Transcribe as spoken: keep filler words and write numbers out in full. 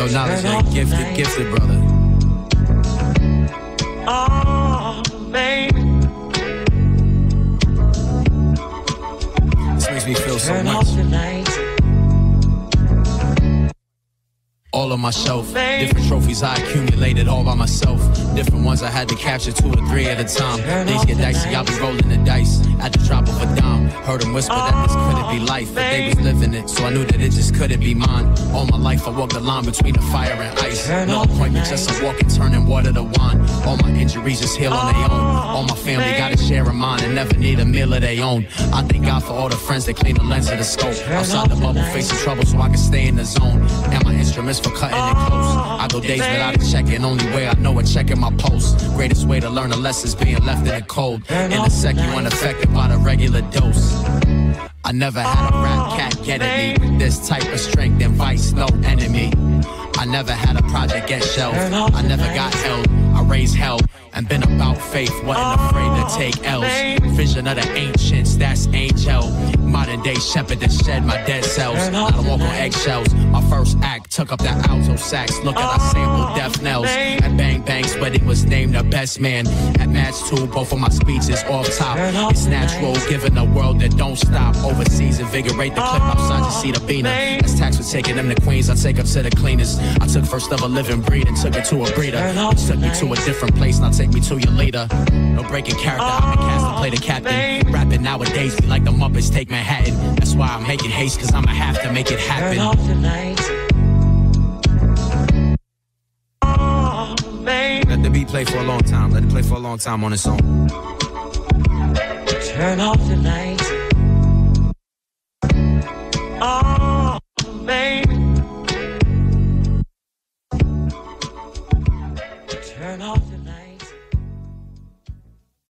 Yo, Knowledge, man, gifted, gifted, brother. Oh, baby. This makes me feel so much. All on my shelf, different trophies I accumulated all by myself. Different ones I had to capture two or three at a time. Things get dicey, I'll be rolling the dice at the drop of a dime. Heard them whisper that this couldn't be life, but they was living it, so I knew that it just couldn't be mine. All my life I walked the line between the fire and ice. No appointment, just a walk and turning water to wine. All my injuries just heal on their own. All my family got a share of mine and never need a meal of their own. I thank God for all the friends that clean the lens of the scope. Outside the bubble, facing trouble so I can stay in the zone. And my instruments for cutting it close. I go days without a checking, only way I know it, checking my post. Greatest way to learn a lesson is being left in the cold. In a sec, you unaffected by the regular dose. I never had a rap cat get at me. This type of strength and vice, no enemy. I never had a project get shelved. I never got held. I raised hell and been about faith. Wasn't afraid to take L's. Vision of the ancients, that's angel. Modern day shepherd that shed my dead cells. I don't walk on eggshells. My first act took up the alto sax. Look at I sampled death knells. At Bang Bang's wedding was named the best man. At Match two, both of my speeches off top. It's natural, given a world that don't stop. Overseas, invigorate the clip outside to see the beaner. As tax was taking them to Queens, I take them to the cleaners. I took first of a living breed and took it to a breeder. Which took me to a different place, now take me to your later. No breaking character, I'm a cast to play the captain. Rapping nowadays, be like the Muppets take Manhattan. That's why I'm making haste, cause I'ma have to make it happen. Turn off the lights. Oh, baby. Let the beat play for a long time, let it play for a long time on its own. Turn off the lights. Oh, baby. Turn off the lights.